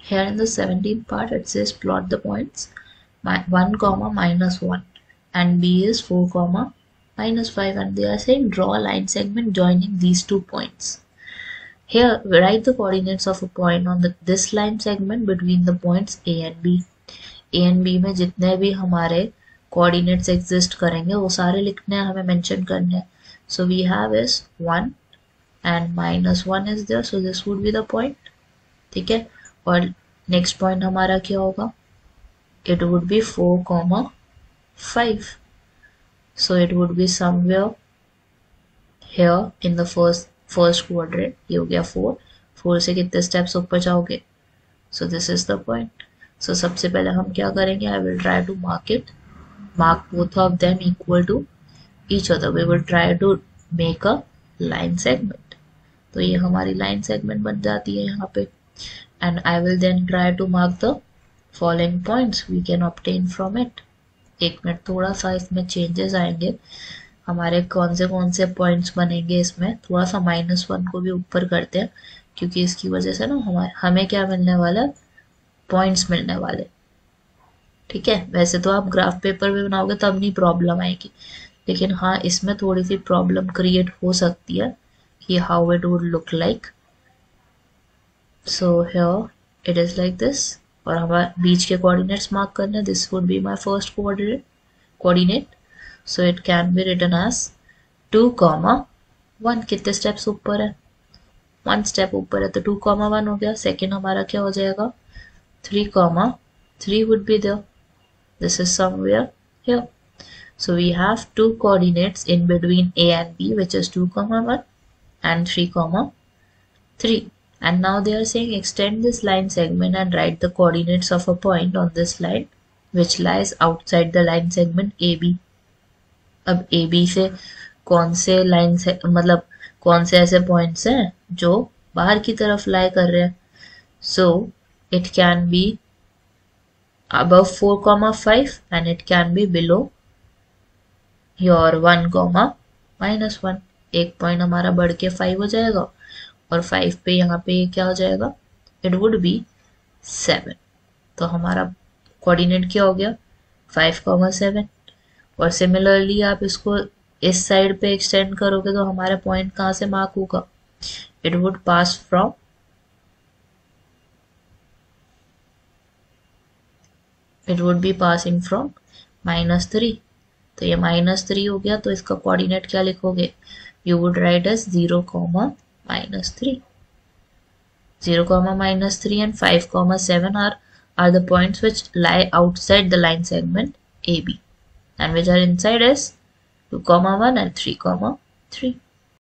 Here in the 17th part it says plot the points 1 comma minus 1 and B is 4 comma minus 5, and they are saying draw a line segment joining these 2 points. Here we write the coordinates of a point on this line segment between the points A and B. A and B में जितने भी हमारे coordinates exist करेंगे वो सारे लिखने हैं, हमें mention करने हैं. So we have is 1 and minus 1 is there, so this would be the point. ठीक है, और next point हमारा क्या होगा? It would be 4 comma 5. So it would be somewhere here in the first quadrant. ये हो गया 4 से कितने steps ऊपर जाओगे? So this is the point. So सबसे पहले हम क्या करेंगे? I will try to mark both of them equal to each other. We will try to make a line segment. तो ये हमारी line segment बन जाती है यहाँ पे. And I will then try to mark the following points we can obtain from it. एक मिनट, थोड़ा सा इसमें changes आएंगे. हमारे कौन से पॉइंट्स बनेंगे इसमें, थोड़ा सा -1 को भी ऊपर करते हैं क्योंकि इसकी वजह से ना हमें क्या मिलने वाला है? पॉइंट्स मिलने वाले. ठीक है, वैसे तो आप ग्राफ पेपर में बनाओगे तब नहीं प्रॉब्लम आएगी, लेकिन हाँ इसमें थोड़ी सी प्रॉब्लम क्रिएट हो सकती है कि how it would look like. So here it is like this, और हमारे बीच के कोऑर्डिनेट्स मार्क करने. This would be my first coordinate. So it can be written as 2 comma 1. कितने स्टेप्स ऊपर है? 1 स्टेप ऊपर है, तो 2 comma 1 हो गया. सेकेंड हमारा क्या हो जाएगा? 3 comma 3 would be there. This is somewhere here. So we have 2 coordinates in between A and B, which is 2 comma 1 and 3 comma 3. And now they are saying extend this line segment and write the coordinates of a point on this line which lies outside the line segment AB. अब AB से कौन से line से मतलब कौन से ऐसे points हैं जो बाहर की तरफ लाई कर रहे हैं? So it can be above 4 comma 5 and it can be below your 1 comma minus 1. एक पॉइंट हमारा बढ़ के 5 हो जाएगा और 5 पे यहाँ पे क्या हो जाएगा? It would be 7. तो हमारा कोऑर्डिनेट क्या हो गया? 5 comma 7. और सिमिलरली आप इसको इस साइड पे एक्सटेंड करोगे तो हमारा पॉइंट कहाँ से मार्क होगा? It would pass from it would be passing from -3. तो ये -3 हो गया, तो इसका कोऑर्डिनेट क्या लिखोगे? You would write as 0 comma -3. 0 comma -3 and 5 comma 7 are the points which lie outside the line segment AB and which are inside as 2 comma 1 and 3 comma 3.